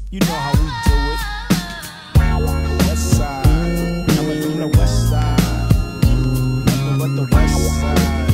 You know how we do it. West side, coming from the west side. Nothing but the west side.